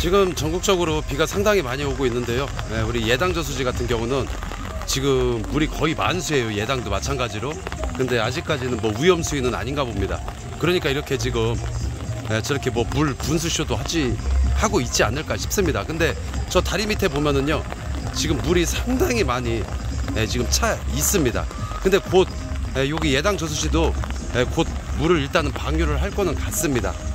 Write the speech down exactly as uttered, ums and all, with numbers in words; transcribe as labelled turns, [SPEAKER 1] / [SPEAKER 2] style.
[SPEAKER 1] 지금 전국적으로 비가 상당히 많이 오고 있는데요. 네, 우리 예당 저수지 같은 경우는 지금 물이 거의 만수예요. 예당도 마찬가지로. 근데 아직까지는 뭐 위험 수위는 아닌가 봅니다. 그러니까 이렇게 지금 네, 저렇게 뭐 물 분수쇼도 하지 하고 있지 않을까 싶습니다. 근데 저 다리 밑에 보면은요, 지금 물이 상당히 많이 네, 지금 차 있습니다. 근데 곧 네, 여기 예당 저수지도 네, 곧 물을 일단은 방류를 할 거는 같습니다.